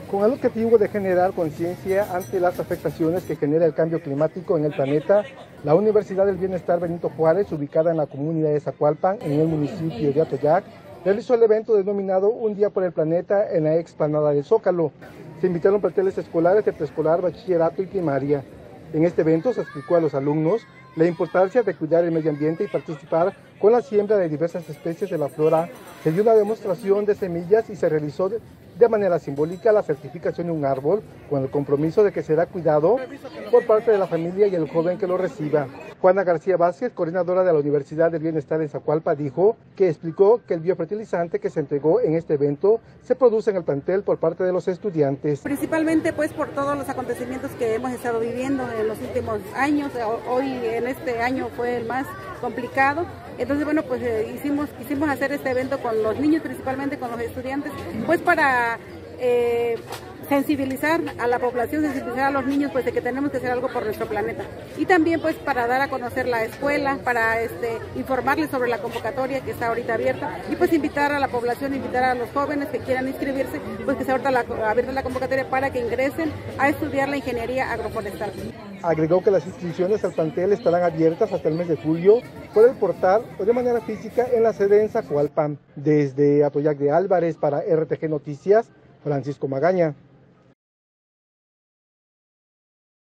Con el objetivo de generar conciencia ante las afectaciones que genera el cambio climático en el planeta, la Universidad del Bienestar Benito Juárez, ubicada en la comunidad de Zacualpan, en el municipio de Atoyac, realizó el evento denominado Un Día por el Planeta en la explanada del Zócalo. Se invitaron planteles escolares de preescolar, bachillerato y primaria. En este evento se explicó a los alumnos la importancia de cuidar el medio ambiente y participar con la siembra de diversas especies de la flora. Se dio una demostración de semillas y se realizó de manera simbólica la certificación de un árbol con el compromiso de que será cuidado por parte de la familia y el joven que lo reciba. Juana García Vázquez, coordinadora de la Universidad del Bienestar en Zacualpa, explicó que el biofertilizante que se entregó en este evento se produce en el plantel por parte de los estudiantes. Principalmente pues por todos los acontecimientos que hemos estado viviendo en los últimos años. Hoy en este año fue el más complicado. Entonces, bueno, pues quisimos hacer este evento con los niños, principalmente con los estudiantes, pues para sensibilizar a la población, sensibilizar a los niños pues de que tenemos que hacer algo por nuestro planeta. Y también pues para dar a conocer la escuela, para informarles sobre la convocatoria que está ahorita abierta y pues invitar a la población, invitar a los jóvenes que quieran inscribirse, pues que está ahorita abierta la convocatoria para que ingresen a estudiar la ingeniería agroforestal. Agregó que las inscripciones al plantel estarán abiertas hasta el mes de julio por el portal o de manera física en la sede en Zacualpan. Desde Atoyac de Álvarez para RTG Noticias, Francisco Magaña.